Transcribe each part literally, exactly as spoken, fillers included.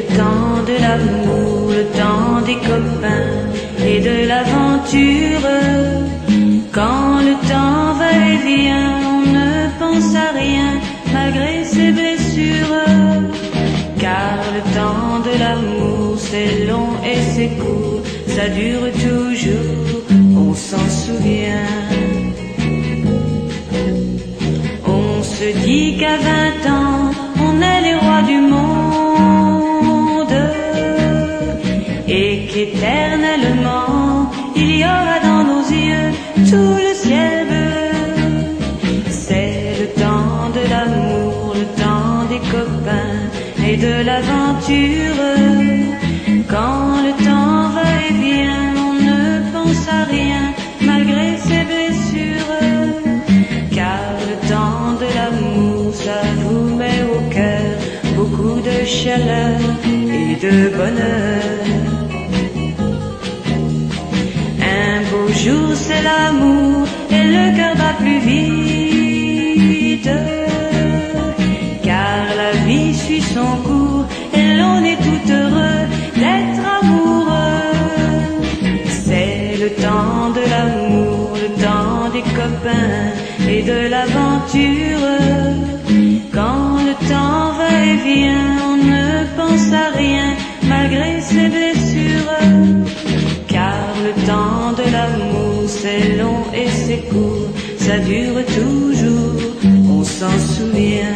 temps de l'amour, le temps des copains et de l'aventure. Quand le temps va et vient, on ne pense à rien malgré ses blessures. Car le temps de l'amour c'est long et c'est court, ça dure toujours, on s'en souvient. On se dit qu'à vingt ans, on est les rois du monde et qu'éternellement, il y aura dans nos yeux tout le ciel bleu. C'est le temps de l'amour, le temps des copains et de l'aventure. Quand le temps va et vient, on ne pense à rien malgré ses blessures. Car le temps de l'amour, ça vous met au cœur beaucoup de chaleur et de bonheur. Un beau jour c'est l'amour et le cœur bat plus vite. Car la vie suit son cours et l'on est tout heureux d'être amoureux. C'est le temps de l'amour, le temps des copains et de l'aventure. Quand le temps va et vient, on ne pense à rien malgré ses blessures. Car le temps de l'amour c'est long et c'est court, ça dure toujours, on s'en souvient.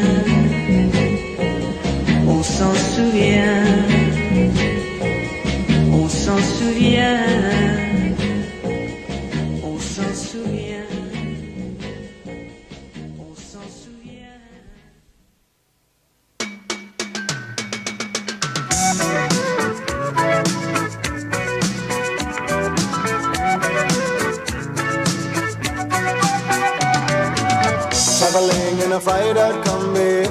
On s'en souvient, on s'en souvient, on s'en souvient, on s'en souvient. Traveling in a fried-out combi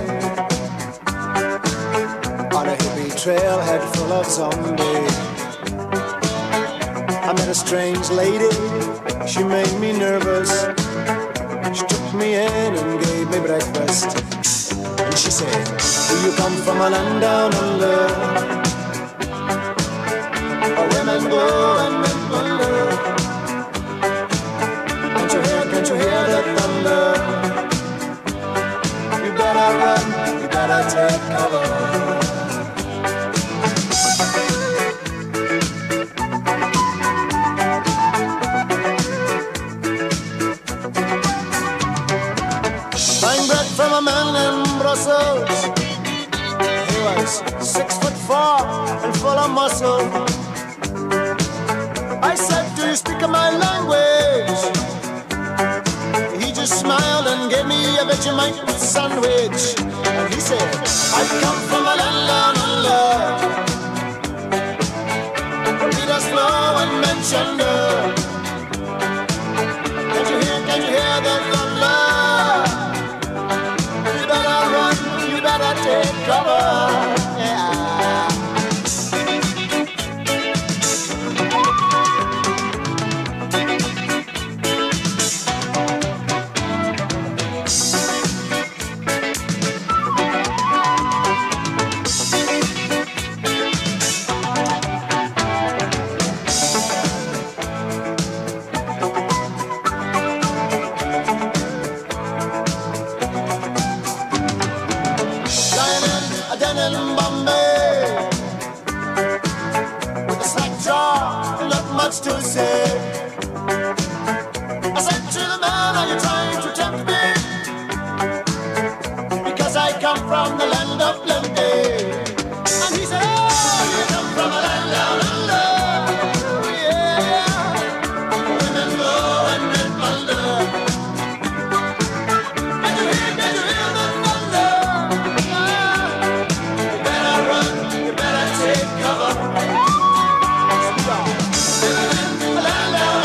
on a hippie trailhead full of zombies. I met a strange lady, she made me nervous. She took me in and gave me breakfast. And she said, do you come from a land down under, where women go and men wonder? Can't you hear, can't you hear the thunder? You better run, you better take cover. From a man in Brussels, he was six foot four and full of muscle. I said, do you speak my language? He just smiled and gave me a Vegemite sandwich. And he said, I come from a land down under, from Peter's Flow and Manchester. Can't you hear, can't you hear the thunder? Take cover, yeah. To say, I said to the man, are you trying to tempt me? Because I come from the land of plenty. And he said, oh, you come from a land down under. Yeah, women go and men wonder. Can you hear, can you hear the thunder? You better run, you better take cover. La la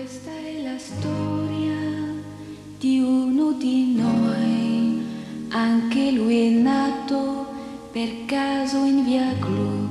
Questa è la storia di uno di noi, anche lui è nato per caso in via Glu.